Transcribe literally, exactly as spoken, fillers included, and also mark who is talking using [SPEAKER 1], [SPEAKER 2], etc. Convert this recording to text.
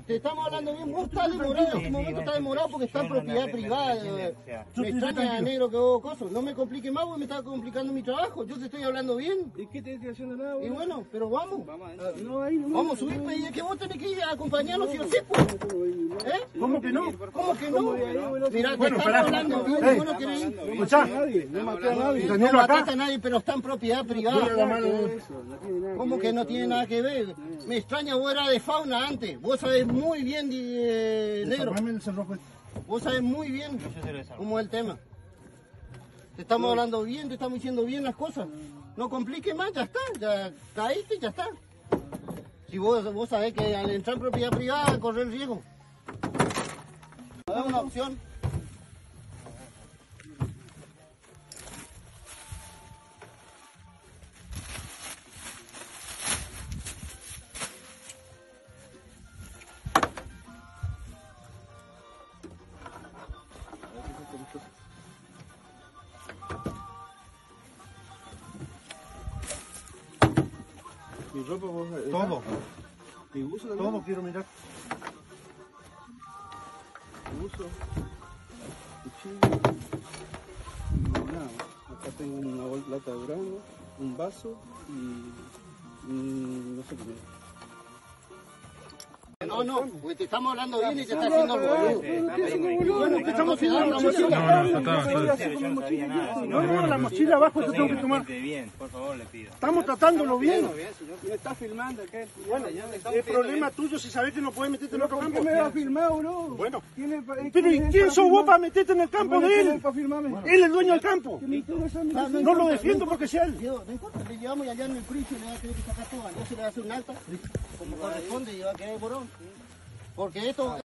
[SPEAKER 1] Te estamos hablando bien, vos estás demorado, en este momento estás demorado porque está en propiedad privada. Me extraña, negro, que vos cosas. No me complique más porque me está complicando mi trabajo. Yo te estoy hablando bien.
[SPEAKER 2] ¿Y qué te estoy haciendo nada?
[SPEAKER 1] Y bueno, pero vamos.
[SPEAKER 2] No, ahí no.
[SPEAKER 1] Vamos a subirme y es que vos tenés que ir a acompañarnos si o sí, pues. ¿Eh?
[SPEAKER 2] ¿Cómo que no?
[SPEAKER 1] ¿Cómo que no? Mirá, te
[SPEAKER 2] Bueno,
[SPEAKER 1] estamos
[SPEAKER 2] pará.
[SPEAKER 1] hablando bien,
[SPEAKER 2] Ey,
[SPEAKER 1] vos no querés ir.
[SPEAKER 2] Escuchá. No maté a nadie.
[SPEAKER 1] No mataste a nadie, pero está en propiedad privada. ¿Cómo que no tiene nada que ver? Me extraña, vos eras de fauna antes. Vos sabés muy bien, eh, negro. Vos sabés muy bien cómo es el tema. Te estamos hablando bien, te estamos diciendo bien las cosas. No compliques más, ya está. Ya caíste y ya está. Si vos, vos sabés que al entrar en propiedad privada correr riesgo. Dame una opción.
[SPEAKER 2] Mi ropa vos...
[SPEAKER 1] Todo.
[SPEAKER 2] Mi uso también.
[SPEAKER 1] Todo quiero mirar.
[SPEAKER 2] Mi uso. Cuchillo. Y nada. Acá tengo una bol- lata de durazno, un vaso y... y no sé qué más.
[SPEAKER 1] No, no, porque te estamos hablando bien y te está haciendo el boludo. Bueno, que estamos haciendo la mochila.
[SPEAKER 3] No, no, está.
[SPEAKER 2] No, no, la mochila abajo te tengo que tomar.
[SPEAKER 4] Bien, por favor, le pido.
[SPEAKER 2] Estamos tratándolo bien.
[SPEAKER 4] Me está filmando acá.
[SPEAKER 2] Bueno, es problema tuyo si sabés que no puedes meterte en otro campo. ¿Por qué me va a filmar, bro? Bueno. Pero ¿y quién sos vos para meterte en el campo de él? Él es el dueño del campo. No lo defiendo porque sea él.
[SPEAKER 1] No importa, le llevamos y allá en el juicio le va a tener que sacar todo. No se le va a hacer un alta, como corresponde, y va a quedar borón. Porque esto...